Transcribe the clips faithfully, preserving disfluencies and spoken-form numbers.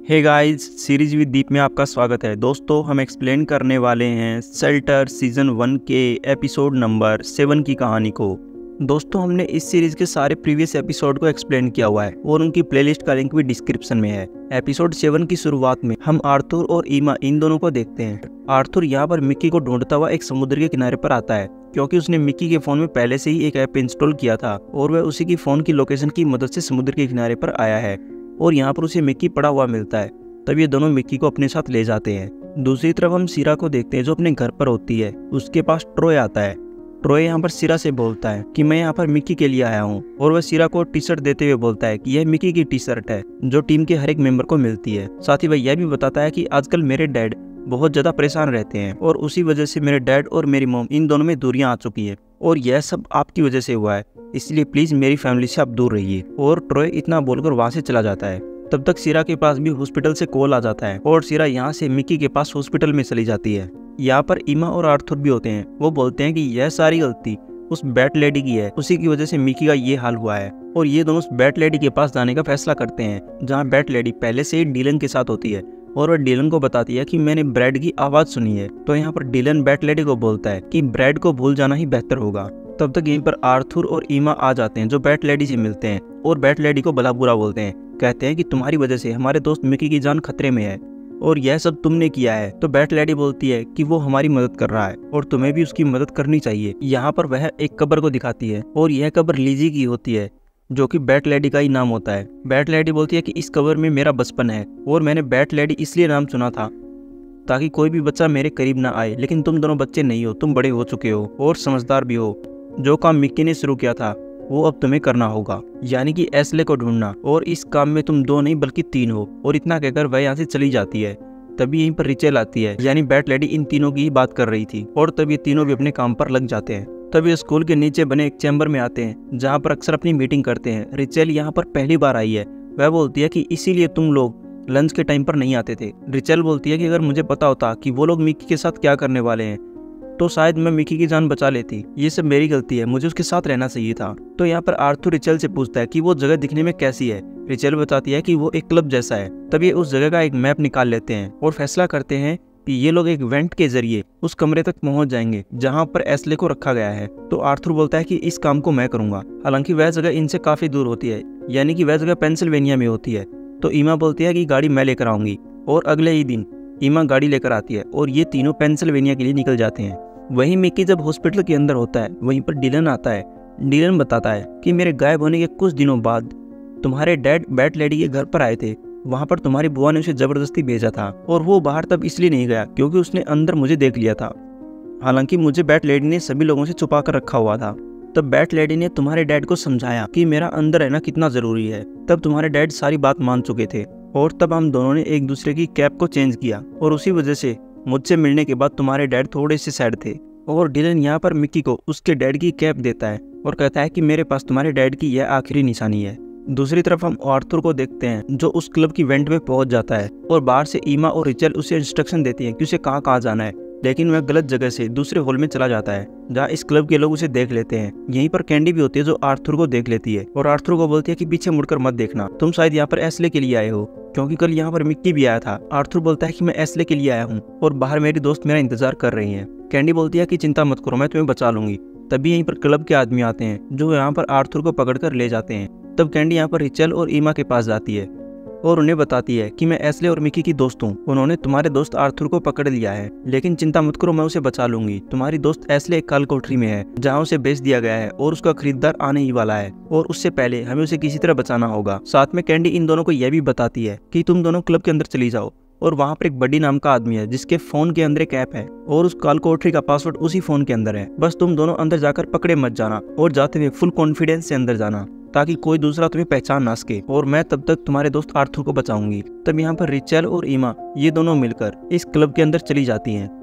Hey guys, series with Deep में आपका स्वागत है। दोस्तों, हम एक्सप्लेन करने वाले हैं शेल्टर सीजन वन के एपिसोड नंबर सेवन की कहानी को। दोस्तों, हमने इस सीरीज के सारे प्रीवियस एपिसोड को एक्सप्लेन किया हुआ है और उनकी प्लेलिस्ट का लिंक भी डिस्क्रिप्शन में है। एपिसोड सेवन की शुरुआत में हम आर्थर और ईमा इन दोनों को देखते हैं। आर्थर यहाँ पर मिक्की को ढूंढता हुआ एक समुद्र के किनारे पर आता है, क्योंकि उसने मिक्की के फोन में पहले से ही एक ऐप इंस्टॉल किया था और वह उसी की फोन की लोकेशन की मदद से समुद्र के किनारे पर आया है और यहाँ पर उसे मिक्की पड़ा हुआ मिलता है। तब ये दोनों मिक्की को अपने साथ ले जाते हैं। दूसरी तरफ हम सीरा को देखते हैं, जो अपने घर पर होती है। उसके पास ट्रॉय आता है। ट्रॉय यहाँ पर सीरा से बोलता है कि मैं यहाँ पर मिक्की के लिए आया हूँ, और वह सीरा को टी शर्ट देते हुए बोलता है कि यह मिक्की की टी शर्ट है जो टीम के हर एक मेंबर को मिलती है। साथ ही वह यह भी बताता है कि आजकल मेरे डैड बहुत ज्यादा परेशान रहते हैं और उसी वजह से मेरे डैड और मेरी मॉम इन दोनों में दूरियां आ चुकी है और यह सब आपकी वजह से हुआ है, इसलिए प्लीज मेरी फैमिली से आप दूर रहिए। और ट्रॉय इतना बोलकर वहां से चला जाता है। तब तक सीरा के पास भी हॉस्पिटल से कॉल आ जाता है और सीरा यहाँ से मिक्की के पास हॉस्पिटल में चली जाती है। यहाँ पर ईमा और आर्थर भी होते हैं। वो बोलते हैं कि यह सारी गलती उस बैट लेडी की है, उसी की वजह से मिक्की का ये हाल हुआ है। और ये दोनों उस बैट लेडी के पास जाने का फैसला करते हैं, जहाँ बैट लेडी पहले से ही डीलन के साथ होती है और वह डीलन को बताती है कि मैंने ब्रैड की आवाज सुनी है। तो यहाँ पर डीलन बैट लेडी को बोलता है कि ब्रैड को भूल जाना ही बेहतर होगा। तब तक यहीं पर आर्थर और ईमा आ जाते हैं, जो बैट लेडी से मिलते हैं और बैट लेडी को भला बुरा बोलते हैं। कहते हैं कि तुम्हारी वजह से हमारे दोस्त मिक्की की जान खतरे में है और यह सब तुमने किया है। तो बैट लेडी बोलती है कि वो हमारी मदद कर रहा है और तुम्हें भी उसकी मदद करनी चाहिए। यहाँ पर वह एक कब्र को दिखाती है और यह कब्र लीजी की होती है, जो कि बैट लेडी का ही नाम होता है। बैट लेडी बोलती है कि इस कब्र में मेरा बचपन है और मैंने बैट लेडी इसलिए नाम चुना था ताकि कोई भी बच्चा मेरे करीब ना आए, लेकिन तुम दोनों बच्चे नहीं हो, तुम बड़े हो चुके हो और समझदार भी हो। जो काम मिक्की ने शुरू किया था वो अब तुम्हें करना होगा, यानी कि एस्ले को ढूंढना, और इस काम में तुम दो नहीं बल्कि तीन हो। और इतना कहकर वह यहाँ से चली जाती है। तभी यहीं पर रिचेल आती है, यानी बैट लेडी इन तीनों की ही बात कर रही थी और तब ये तीनों भी अपने काम पर लग जाते हैं। तब ये स्कूल के नीचे बने एक चैम्बर में आते हैं, जहाँ पर अक्सर अपनी मीटिंग करते हैं। रिचेल यहाँ पर पहली बार आई है। वह बोलती है कि इसीलिए तुम लोग लंच के टाइम पर नहीं आते थे। रिचेल बोलती है कि अगर मुझे पता होता कि वो लोग मिक्की के साथ क्या करने वाले हैं तो शायद मैं मिक्की की जान बचा लेती। ये सब मेरी गलती है, मुझे उसके साथ रहना चाहिए था। तो यहाँ पर आर्थर रिचेल से पूछता है कि वो जगह दिखने में कैसी है। रिचेल बताती है कि वो एक क्लब जैसा है। तब ये उस जगह का एक मैप निकाल लेते हैं और फैसला करते हैं कि ये लोग एक वेंट के जरिए उस कमरे तक पहुंच जाएंगे जहां पर एस्ले को रखा गया है। तो आर्थर बोलता है कि इस काम को मैं करूंगा। हालांकि वह जगह इनसे काफी दूर होती है, यानी कि वह जगह पेंसिल्वेनिया में होती है। तो ईमा बोलती है कि गाड़ी मैं लेकर आऊंगी, और अगले ही दिन ईमा गाड़ी लेकर आती है और ये तीनों पेंसिल्वेनिया के लिए निकल जाते हैं। वहीं मिक्की जब हॉस्पिटल के अंदर होता है, वहीं पर डीलन आता है। डीलन बताता है कि मेरे गायब होने के कुछ दिनों बाद तुम्हारे डैड बैट लेडी के घर पर आए थे। वहां पर तुम्हारी बुआ ने उसे जबरदस्ती भेजा था और वो बाहर तब इसलिए नहीं गया क्योंकि उसने अंदर मुझे देख लिया था। हालांकि मुझे बैट लेडी ने सभी लोगों से छुपा कर रखा हुआ था। तब बैट लेडी ने तुम्हारे डैड को समझाया कि मेरा अंदर रहना कितना जरूरी है। तब तुम्हारे डैड सारी बात मान चुके थे और तब हम दोनों ने एक दूसरे की कैप को चेंज किया और उसी वजह से मुझसे मिलने के बाद तुम्हारे डैड थोड़े से सैड थे। और डीलन यहाँ पर मिक्की को उसके डैड की कैप देता है और कहता है कि मेरे पास तुम्हारे डैड की यह आखिरी निशानी है। दूसरी तरफ हम आर्थर को देखते हैं, जो उस क्लब की इवेंट में पहुंच जाता है और बाहर से ईमा और रिचेल उसे इंस्ट्रक्शन देती हैं कि उसे कहाँ कहाँ जाना है, लेकिन वह गलत जगह से दूसरे हॉल में चला जाता है जहाँ इस क्लब के लोग उसे देख लेते हैं। यहीं पर कैंडी भी होती है, जो आर्थर को देख लेती है और आर्थर को बोलती है कि पीछे मुड़कर मत देखना, तुम शायद यहाँ पर एस्ले के लिए आए हो, क्योंकि कल यहाँ पर मिक्की भी आया था। आर्थर बोलता है कि मैं एस्ले के लिए आया हूँ और बाहर मेरी दोस्त मेरा इंतजार कर रही है। कैंडी बोलती है कि चिंता मत करो, मैं तुम्हें बचा लूंगी। तभी यहीं पर क्लब के आदमी आते हैं, जो यहाँ पर आर्थर को पकड़कर ले जाते हैं। तब कैंडी यहाँ पर रिचेल और ईमा के पास जाती है और उन्हें बताती है कि मैं एस्ले और मिक्की की दोस्त हूँ। उन्होंने तुम्हारे दोस्त आर्थर को पकड़ लिया है, लेकिन चिंता मत करो, मैं उसे बचा लूंगी। तुम्हारी दोस्त एस्ले एक काल कोठरी में है जहाँ उसे बेच दिया गया है और उसका खरीदार आने ही वाला है और उससे पहले हमें उसे किसी तरह बचाना होगा। साथ में कैंडी इन दोनों को यह भी बताती है कि तुम दोनों क्लब के अंदर चली जाओ और वहाँ पर एक बड्डी नाम का आदमी है जिसके फोन के अंदर एक ऐप है और उस काल कोठरी का पासवर्ड उसी फोन के अंदर है। बस तुम दोनों अंदर जाकर पकड़े मत जाना और जाते हुए फुल कॉन्फिडेंस से अंदर जाना ताकि कोई दूसरा तुम्हें पहचान ना सके, और मैं तब तक तुम्हारे दोस्त आर्थर को बचाऊंगी। तब यहाँ पर रिचेल और ईमा ये दोनों मिलकर इस क्लब के अंदर चली जाती हैं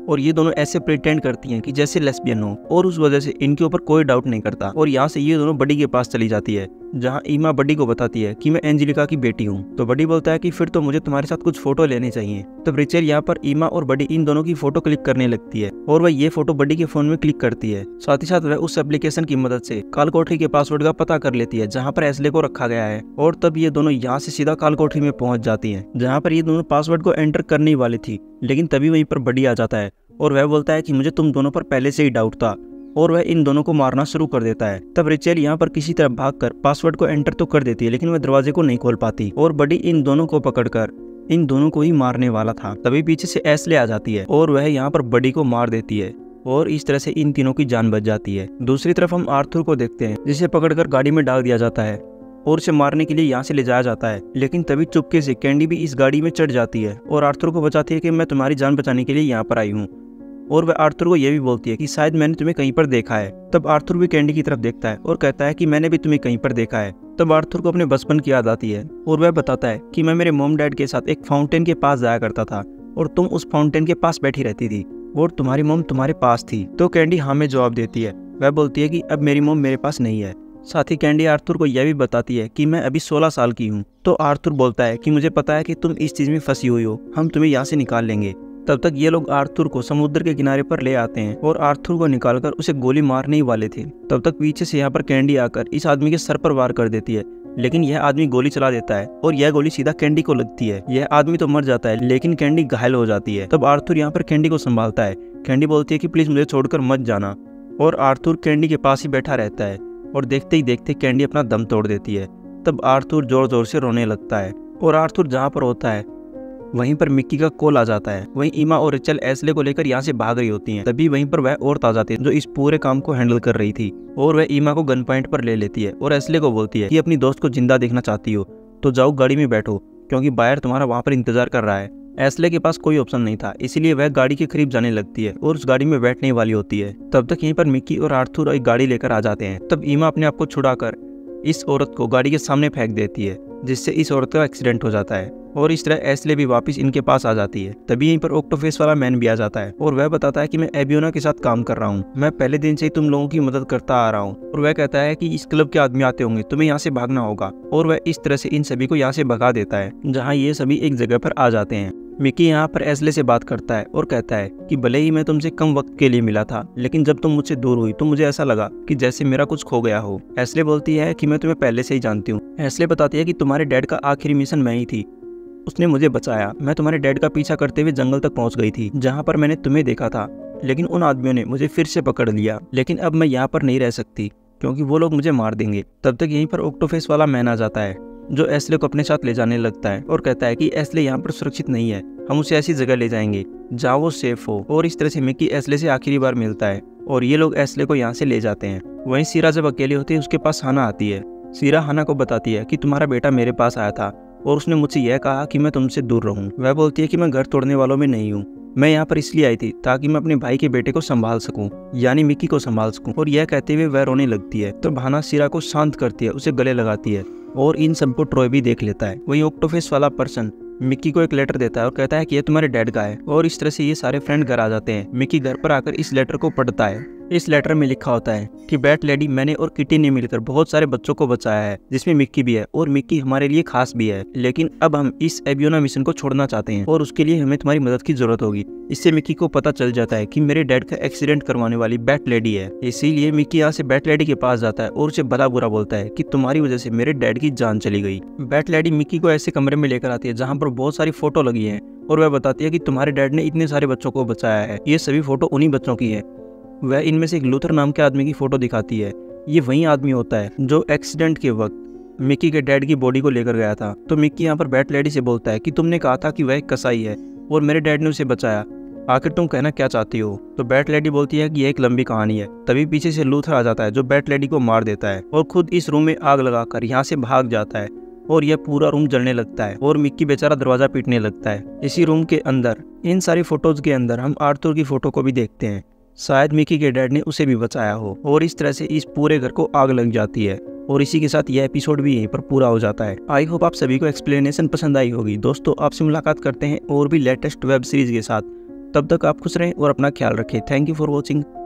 और ये दोनों ऐसे प्रिटेंड करती हैं कि जैसे लेस्बियन हो, और उस वजह से इनके ऊपर कोई डाउट नहीं करता। और यहाँ से ये दोनों बडी के पास चली जाती है, जहाँ ईमा बडी को बताती है कि मैं एंजेलिका की बेटी हूँ। तो बडी बोलता है कि फिर तो मुझे तुम्हारे साथ कुछ फोटो लेने चाहिए। तब रेचल यहाँ पर ईमा और बडी इन दोनों की फोटो क्लिक करने लगती है और वह ये फोटो बडी के फोन में क्लिक करती है। साथ ही साथ वह उस एप्लीकेशन की मदद से काल कोठरी के पासवर्ड का पता कर लेती है जहाँ पर एस्ले को रखा गया है। और तब ये दोनों यहाँ से सीधा काल कोठरी में पहुंच जाती है, जहाँ पर ये दोनों पासवर्ड को एंटर करने ही वाली थी। लेकिन तभी वहीं पर बडी आ जाता है और वह बोलता है कि मुझे तुम दोनों पर पहले से ही डाउट था, और वह इन दोनों को मारना शुरू कर देता है। तब रेचल यहाँ पर किसी तरह भागकर पासवर्ड को एंटर तो कर देती है, लेकिन वह दरवाजे को नहीं खोल पाती और बडी इन दोनों को पकड़कर इन दोनों को ही मारने वाला था। तभी पीछे से एस्ले आ जाती है और वह यहाँ पर बडी को मार देती है और इस तरह से इन तीनों की जान बच जाती है। दूसरी तरफ हम आर्थर को देखते हैं, जिसे पकड़कर गाड़ी में डाल दिया जाता है और उसे मारने के लिए यहाँ से ले जाया जाता है। लेकिन तभी चुपके से कैंडी भी इस गाड़ी में चढ़ जाती है और आर्थर को बताती है कि मैं तुम्हारी जान बचाने के लिए यहाँ पर आई हूँ। और वह आर्थर को यह भी बोलती है कि शायद मैंने तुम्हें कहीं पर देखा है। तब आर्थर भी कैंडी की तरफ देखता है और कहता है कि मैंने भी तुम्हें कहीं पर देखा है। तब आर्थर को अपने बचपन की याद आती है और वह बताता है कि मैं मेरे मॉम डैड के साथ एक फाउंटेन के पास जाया करता था और तुम उस फाउंटेन के पास बैठी रहती थी और तुम्हारी मॉम तुम्हारे पास थी। तो कैंडी हाँ में जवाब देती है। वह बोलती है कि अब मेरी मॉम मेरे पास नहीं है। साथ ही कैंडी आर्थर को यह भी बताती है कि मैं अभी सोलह साल की हूँ। तो आर्थर बोलता है कि मुझे पता है कि तुम इस चीज में फंसी हुई हो, हम तुम्हें यहाँ से निकाल लेंगे। तब तक ये लोग आर्थर को समुद्र के किनारे पर ले आते हैं और आर्थर को निकालकर उसे गोली मारने ही वाले थे। तब तक पीछे से यहाँ पर कैंडी आकर इस आदमी के सर पर वार कर देती है, लेकिन यह आदमी गोली चला देता है और यह गोली सीधा कैंडी को लगती है। यह आदमी तो मर जाता है, लेकिन कैंडी घायल हो जाती है। तब आर्थर यहाँ पर कैंडी को संभालता है। कैंडी बोलती है कि प्लीज मुझे छोड़कर मत जाना, और आर्थर कैंडी के पास ही बैठा रहता है और देखते ही देखते कैंडी अपना दम तोड़ देती है। तब आर्थर जोर जोर से रोने लगता है और आर्थर जहाँ पर होता है वहीं पर मिक्की का कॉल आ जाता है। वहीं ईमा और रेचल एस्ले को लेकर यहाँ से भाग रही होती हैं। तभी वहीं पर वह औरत आ जाती है जो इस पूरे काम को हैंडल कर रही थी और वह ईमा को गन पॉइंट पर ले लेती है और एस्ले को बोलती है कि अपनी दोस्त को जिंदा देखना चाहती हो तो जाओ गाड़ी में बैठो, क्योंकि बायर तुम्हारा वहाँ पर इंतजार कर रहा है। एस्ले के पास कोई ऑप्शन नहीं था, इसीलिए वह गाड़ी के करीब जाने लगती है और उस गाड़ी में बैठने वाली होती है। तब तक यहीं पर मिक्की और आर्थर एक गाड़ी लेकर आ जाते हैं। तब ईमा अपने आप को छुड़ाकर इस औरत को गाड़ी के सामने फेंक देती है, जिससे इस औरत का एक्सीडेंट हो जाता है और इस तरह एस्ले भी वापस इनके पास आ जाती है। तभी यहीं पर ऑक्टोफेस वाला मैन भी आ जाता है और वह बताता है कि मैं एबियोना के साथ काम कर रहा हूँ, मैं पहले दिन से ही तुम लोगों की मदद करता आ रहा हूँ। और वह कहता है कि इस क्लब के आदमी आते होंगे, तुम्हें यहाँ से भागना होगा। और वह इस तरह से इन सभी को यहाँ से भगा देता है, जहाँ ये सभी एक जगह पर आ जाते हैं। मिकी यहाँ पर एस्ले से बात करता है और कहता है कि भले ही मैं तुमसे कम वक्त के लिए मिला था, लेकिन जब तुम मुझसे दूर हुई तो मुझे ऐसा लगा कि जैसे मेरा कुछ खो गया हो। एस्ले बोलती है कि मैं तुम्हें पहले से ही जानती हूँ। एस्ले बताती है कि तुम्हारे डैड का आखिरी मिशन मैं ही थी, उसने मुझे बचाया। मैं तुम्हारे डैड का पीछा करते हुए जंगल तक पहुंच गई थी, जहां पर मैंने तुम्हें देखा था, लेकिन उन आदमियों ने मुझे फिर से पकड़ लिया। लेकिन अब मैं यहाँ पर नहीं रह सकती, क्योंकि वो लोग मुझे मार देंगे। तब तक यहीं पर ऑक्टोफेस वाला मैन आ जाता है, जो एस्ले को अपने साथ ले जाने लगता है और कहता है कि एस्ले यहाँ पर सुरक्षित नहीं है, हम उसे ऐसी जगह ले जाएंगे जहाँ वो सेफ हो। और इस तरह से मिकी एस्ले से आखिरी बार मिलता है और ये लोग एस्ले को यहाँ से ले जाते हैं। वहीं सीरा जब अकेली होती है, उसके पास हाना आती है। सीरा हाना को बताती है कि तुम्हारा बेटा मेरे पास आया था और उसने मुझसे यह कहा कि मैं तुमसे दूर रहूं। वह बोलती है कि मैं घर तोड़ने वालों में नहीं हूँ, मैं यहाँ पर इसलिए आई थी ताकि मैं अपने भाई के बेटे को संभाल सकूं, यानी मिकी को संभाल सकूं। और यह कहते हुए वह रोने लगती है। तो हाना सीरा को शांत करती है, उसे गले लगाती है और इन सबको ट्रॉय भी देख लेता है। वहीं ऑक्टोफेस वाला पर्सन मिकी को एक लेटर देता है और कहता है कि यह तुम्हारे डैड का है। और इस तरह से ये सारे फ्रेंड घर आ जाते हैं। मिकी घर पर आकर इस लेटर को पढ़ता है। इस लेटर में लिखा होता है कि बैट लेडी, मैंने और किटी ने मिलकर बहुत सारे बच्चों को बचाया है, जिसमें मिक्की भी है, और मिक्की हमारे लिए खास भी है। लेकिन अब हम इस एबियोना मिशन को छोड़ना चाहते हैं और उसके लिए हमें तुम्हारी मदद की जरूरत होगी। इससे मिक्की को पता चल जाता है कि मेरे डैड का एक्सीडेंट करवाने वाली बैट लेडी है। इसीलिए मिक्की यहाँ से बैट लेडी के पास जाता है और उसे भला बुरा बोलता है कि तुम्हारी वजह से मेरे डैड की जान चली गई। बैट लेडी मिक्की को ऐसे कमरे में लेकर आती है जहाँ पर बहुत सारी फोटो लगी है और वह बताती है कि तुम्हारे डैड ने इतने सारे बच्चों को बचाया है, ये सभी फोटो उन्हीं बच्चों की है। वह इनमें से एक लूथर नाम के आदमी की फोटो दिखाती है। ये वही आदमी होता है जो एक्सीडेंट के वक्त मिक्की के डैड की बॉडी को लेकर गया था। तो मिक्की यहाँ पर बैट लेडी से बोलता है कि तुमने कहा था कि वह एक कसाई है और मेरे डैड ने उसे बचाया, आखिर तुम कहना क्या चाहती हो। तो बैट लेडी बोलती है कि यह एक लंबी कहानी है। तभी पीछे से लूथर आ जाता है जो बैट लेडी को मार देता है और खुद इस रूम में आग लगाकर यहाँ से भाग जाता है और यह पूरा रूम जलने लगता है और मिक्की बेचारा दरवाजा पीटने लगता है। इसी रूम के अंदर इन सारी फोटोज के अंदर हम आर्थर की फोटो को भी देखते हैं, शायद मिक्की के डैड ने उसे भी बचाया हो। और इस तरह से इस पूरे घर को आग लग जाती है और इसी के साथ यह एपिसोड भी यहीं पर पूरा हो जाता है। आई होप आप सभी को एक्सप्लेनेशन पसंद आई होगी। दोस्तों आपसे मुलाकात करते हैं और भी लेटेस्ट वेब सीरीज के साथ। तब तक आप खुश रहें और अपना ख्याल रखें। Thank you for watching.